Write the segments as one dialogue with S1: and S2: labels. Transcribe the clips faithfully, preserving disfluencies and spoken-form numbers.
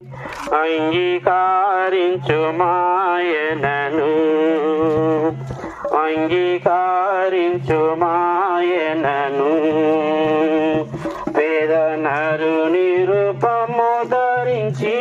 S1: అంగీకారించుమాయనను అంగీకారించుమాయనను పేద నరుని రూపము ధరించి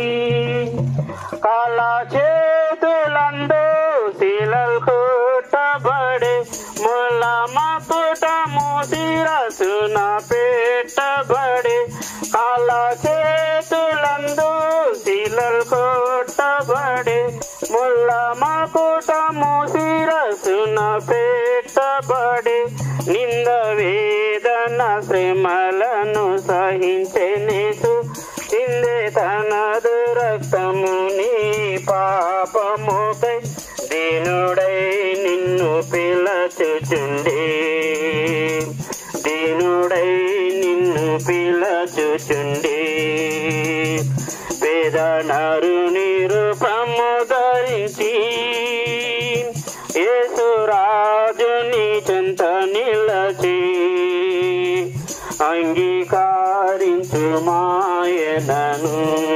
S1: కాలా చేతులందు శిలలు కొట్టబడే ముళ్ళ మకుటము శిరసున పెట్టబడే కాలా చేతులందు శిలలు కొట్టబడే ముళ్ళ మకుటము శిరసున పెట్టబడే నింద వేదన శ్రమలను సహించెనేసు చిందే తనదు రక్తము నీ పాపముకై దీనుడై నిన్ను పిలచుచుండే దీనుడై నిన్ను పిలచుచుండే పేద నరుని రూపము ధరించి యేసురాజుని చెంత నిలచి అంగీకారించుమాయనను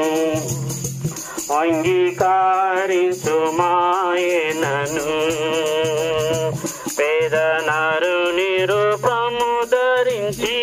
S1: అంగీకారించుమాయనను పేద నరుని రూపము ధరించి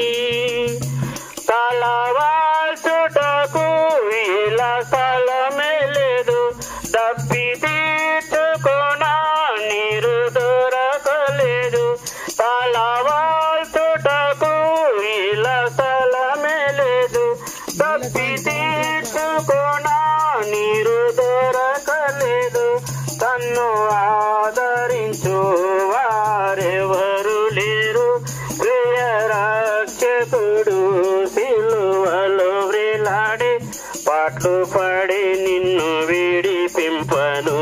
S1: తలవాల్చుటకు ఇలా స్థలమే లేదు తప్పి తీర్చుకోనా నీరు దొరకలేదు తలవాల్చుటకు ఇలా స్థలమే లేదు తప్పి తీర్చుకోనా నీరు దొరకలేదు తన్ను ఆదరించు వారెవరు లేరు ప్రియ రక్షకుడు సిలువలో వ్రేలాడి పాటలు పడి నిన్ను విడిపింపను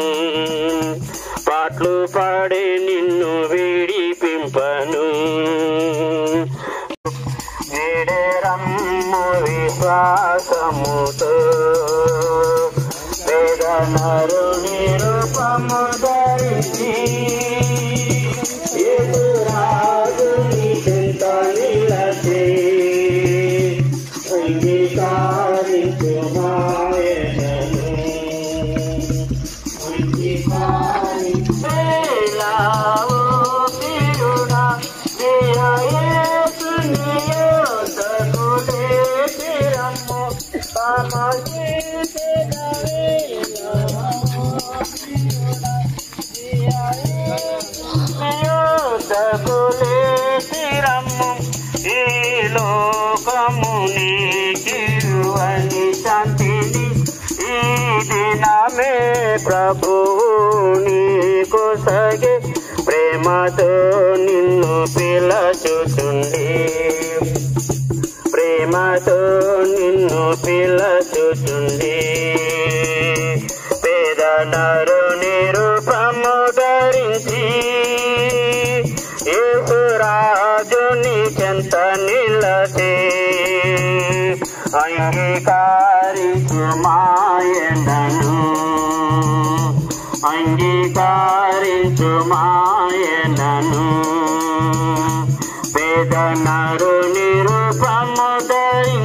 S1: పాటలు పడి నిన్ను విడిపింపను వేడరమ్ము విశ్వాసముతో వేద నరుని రూపము ధరించి యేసురాజుని చెంత నిలచి అంగీకారించుమాయనను అంగీకారించేలావో ప్రియుడా ప్రియ యేసుని యొద్దకు లేచిరమ్ము యొద్దకు లేచిరమ్ము ఈ లోకముని జీవని శాంతిని ఈ దినమే ప్రభువు నీకు సగే ప్రేమతో నిన్ను పిలచుచుండే ప్రేమతో నిన్ను పిలచుచుండే పేద నరుని రూపము ధరించి యేసురాజుని చెంత నిలచి అంగీకారించుమాయనను అంగీకారించుమాయనను పేద నరుని రూపము ధరించి